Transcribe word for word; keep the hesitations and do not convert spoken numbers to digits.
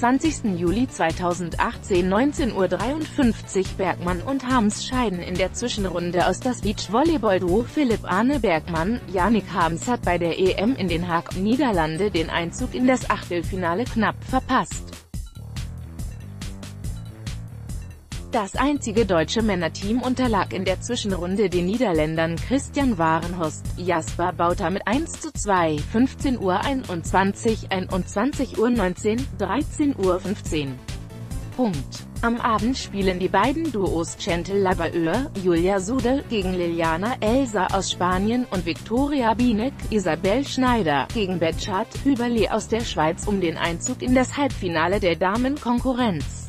zwanzigsten Juli zweitausendachtzehn neunzehn Uhr dreiundfünfzig Bergmann und Harms scheiden in der Zwischenrunde aus. Das Beachvolleyball-Duo Philipp Arne Bergmann, Yannick Harms hat bei der E M in Den Haag, Niederlande den Einzug in das Achtelfinale knapp verpasst. Das einzige deutsche Männerteam unterlag in der Zwischenrunde den Niederländern Christian Warenhorst, Jasper Bauta mit eins zu zwei, fünfzehn Uhr einundzwanzig, einundzwanzig Uhr neunzehn, dreizehn Uhr fünfzehn. Punkt. Am Abend spielen die beiden Duos Chantal Lavaleur, Julia Sude, gegen Liliana Elsa aus Spanien und Viktoria Bienek, Isabel Schneider, gegen Betschart Hüberli aus der Schweiz um den Einzug in das Halbfinale der Damenkonkurrenz.